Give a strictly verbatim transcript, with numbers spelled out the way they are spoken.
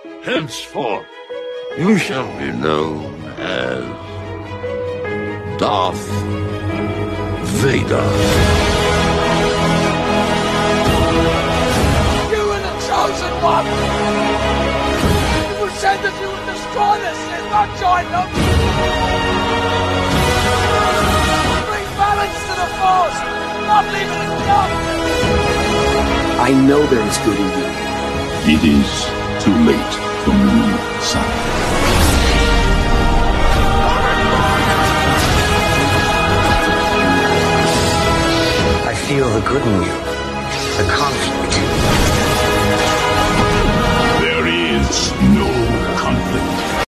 Henceforth, you shall be known as Darth Vader. You were the chosen one! It was said that you would destroy this and not join them! Bring balance to the Force, not leave it in darkness! I know there is good in you. It is too late for me, son. I feel the good in you, the confidence.